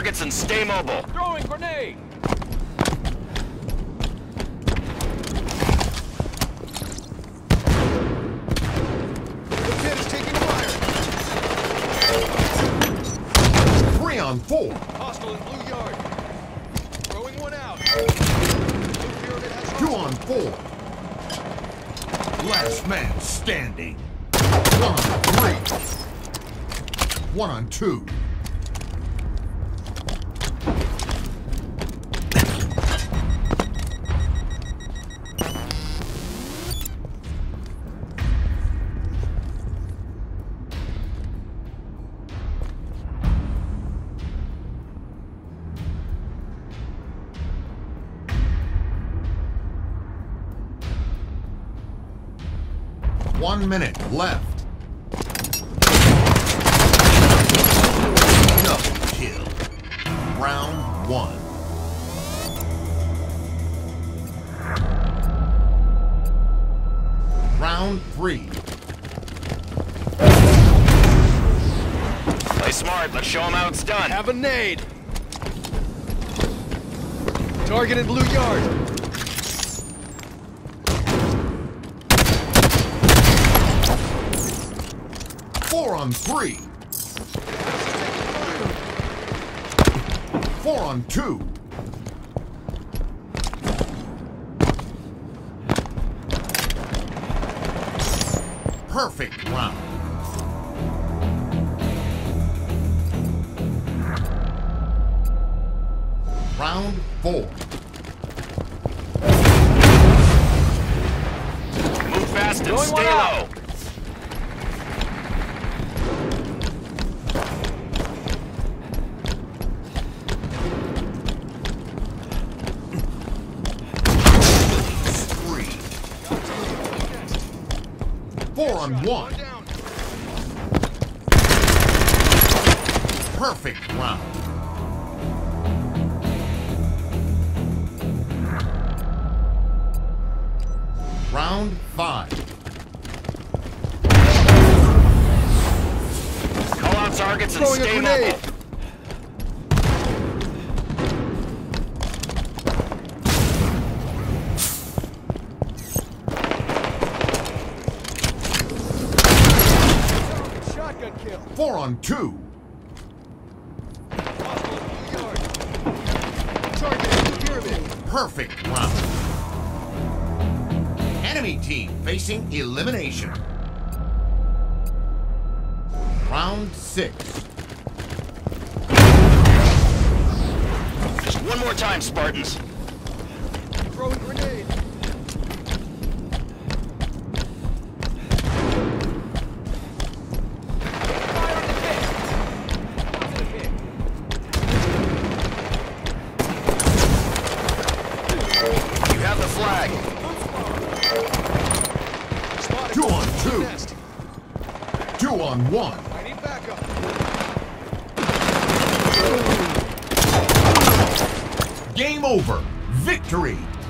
targets and stay mobile. Throwing grenade! The kid is taking fire! 3 on 4. Hostile in blue yard. Throwing one out. 2 on 4. Last man standing. 1 on 3. 1 on 2. One minute left. Double kill. Round 1. Round 3. Play smart. Let's show them how it's done. Have a nade. Target in blue yard. 4 on 3. 4 on 2. Perfect round. Round 4. Move fast and Going stay one out. low. Spree. 4 on 1. Down. Perfect round. Round 5. Call out targets and Throwing a stay grenade. mobile. Shotgun kill. 4 on 2. Hostile in blue yard. Target in the pyramid. Perfect round. Enemy team facing elimination. Round 6. Just one more time, Spartans. Throwing grenade. Fire on the hit. Positive hit. You have the flag. 2 on 2. Nest. 2 on 1. I need backup. Game over. Victory.